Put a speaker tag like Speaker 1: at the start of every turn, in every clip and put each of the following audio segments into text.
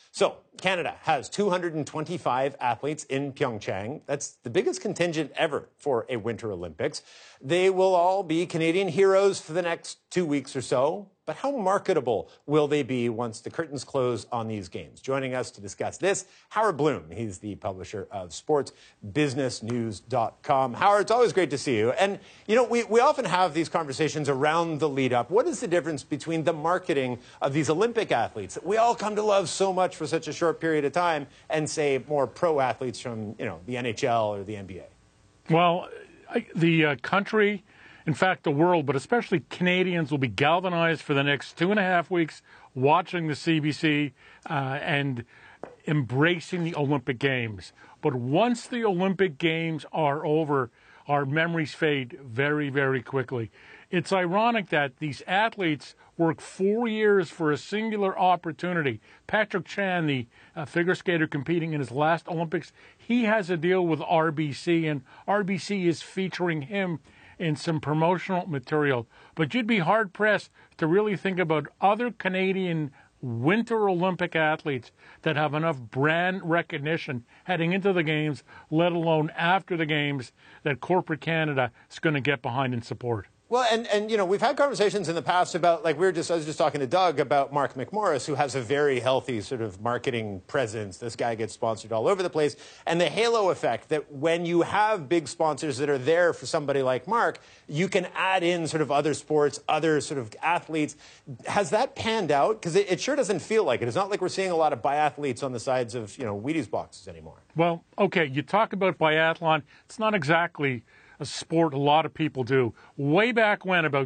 Speaker 1: So, Canada has 225 athletes in Pyeongchang. That's the biggest contingent ever for a Winter Olympics. They will all be Canadian heroes for the next 2 weeks or so. But how marketable will they be once the curtains close on these games? Joining us to discuss this, Howard Bloom. He's the publisher of sportsbusinessnews.com. Howard, it's always great to see you. And, you know, we often have these conversations around the lead up. What is the difference between the marketing of these Olympic athletes that we all come to love so much for such a short period of time and, say, more pro athletes from, you know, the NHL or the NBA?
Speaker 2: Well, the country, in fact, the world, but especially Canadians, will be galvanized for the next 2.5 weeks watching the CBC and embracing the Olympic Games. But once the Olympic Games are over, our memories fade very, very quickly. It's ironic that these athletes work 4 years for a singular opportunity. Patrick Chan, the figure skater competing in his last Olympics, he has a deal with RBC, and RBC is featuring him in some promotional material. But you'd be hard-pressed to really think about other Canadian Winter Olympic athletes that have enough brand recognition heading into the Games, let alone after the Games, that corporate Canada is going to get behind and support.
Speaker 1: Well, and you know, we've had conversations in the past about, like, I was just talking to Doug about Mark McMorris, who has a very healthy sort of marketing presence. This guy gets sponsored all over the place. And the halo effect, that when you have big sponsors that are there for somebody like Mark, you can add in sort of other sports, other sort of athletes. Has that panned out? Because it sure doesn't feel like it. It's not like we're seeing a lot of biathletes on the sides of, you know, Wheaties boxes anymore.
Speaker 2: Well, okay, you talk about biathlon. It's not exactly a sport a lot of people do. Way back when, about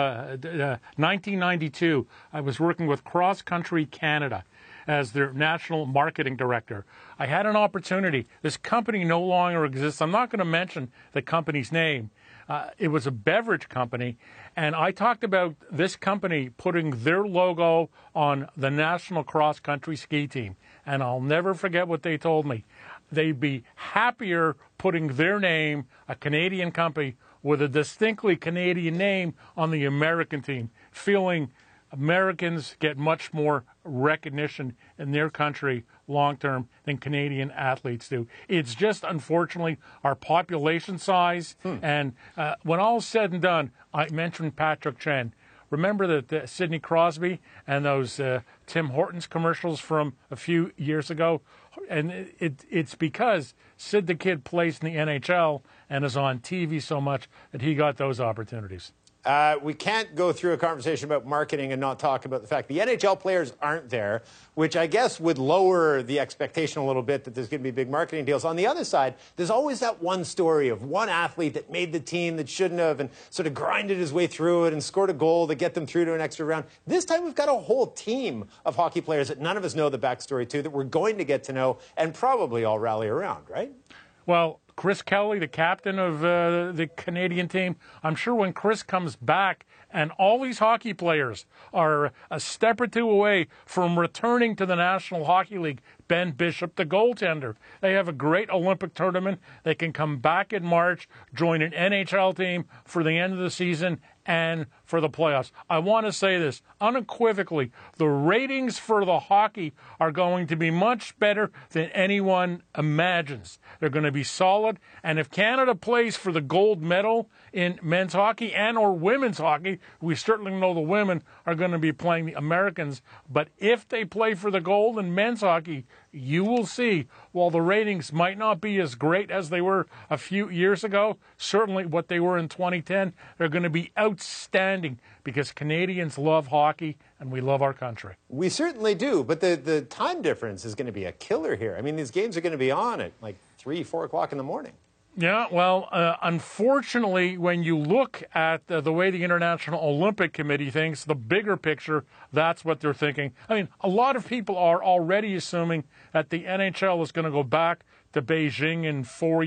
Speaker 2: 1992, I was working with Cross Country Canada as their national marketing director. I had an opportunity. This company no longer exists. I'm not going to mention the company's name. It was a beverage company, and I talked about this company putting their logo on the national cross-country ski team, and I'll never forget what they told me. They'd be happier putting their name, a Canadian company, with a distinctly Canadian name on the American team, feeling Americans get much more recognition in their country long-term than Canadian athletes do. It's just, unfortunately, our population size. And when all is said and done, I mentioned Patrick Chan. Remember that Sidney Crosby and those Tim Hortons commercials from a few years ago? And it's because Sid the Kid plays in the NHL and is on TV so much that he got those opportunities.
Speaker 1: We can't go through a conversation about marketing and not talk about the fact the NHL players aren't there, which I guess would lower the expectation a little bit that there's going to be big marketing deals. On the other side, there's always that one story of one athlete that made the team that shouldn't have and sort of grinded his way through it and scored a goal to get them through to an extra round. This time we've got a whole team of hockey players that none of us know the backstory to, that we're going to get to know and probably all rally around, right?
Speaker 2: Well, Chris Kelly, the captain of the Canadian team, I'm sure when Chris comes back and all these hockey players are a step or two away from returning to the National Hockey League, Ben Bishop, the goaltender, they have a great Olympic tournament. They can come back in March, join an NHL team for the end of the season and for the playoffs. I want to say this unequivocally. The ratings for the hockey are going to be much better than anyone imagines. They're going to be solid. And if Canada plays for the gold medal in men's hockey and or women's hockey, we certainly know the women are going to be playing the Americans. But if they play for the gold in men's hockey, you will see, while the ratings might not be as great as they were a few years ago, certainly what they were in 2010, they're going to be outstanding because Canadians love hockey and we love our country.
Speaker 1: We certainly do, but the time difference is going to be a killer here. I mean, these games are going to be on at like 3, 4 o'clock in the morning.
Speaker 2: Yeah, well, unfortunately, when you look at the way the International Olympic Committee thinks, the bigger picture, that's what they're thinking. I mean, a lot of people are already assuming that the NHL is going to go back to Beijing in 4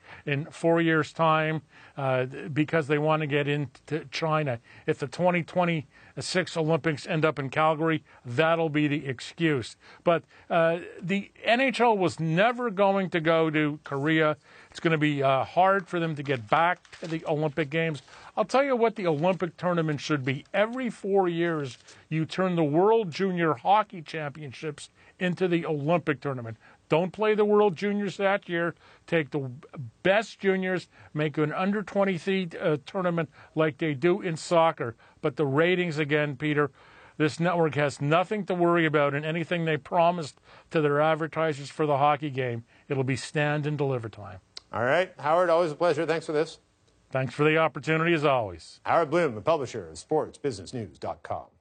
Speaker 2: years' time because they want to get into China. If the 2026 Olympics end up in Calgary, that'll be the excuse. But the NHL was never going to go to Korea. It's going to be hard for them to get back to the Olympic Games. I'll tell you what the Olympic tournament should be. Every 4 years, you turn the World Junior Hockey Championships into the Olympic tournament. Don't play the World Juniors that year. Take the best juniors, make an under-23 tournament like they do in soccer. But the ratings, again, Peter, this network has nothing to worry about, and anything they promised to their advertisers for the hockey game, it'll be stand and deliver time.
Speaker 1: All right. Howard, always a pleasure. Thanks for this.
Speaker 2: Thanks for the opportunity, as always.
Speaker 1: Howard Bloom, the publisher of SportsBusinessNews.com.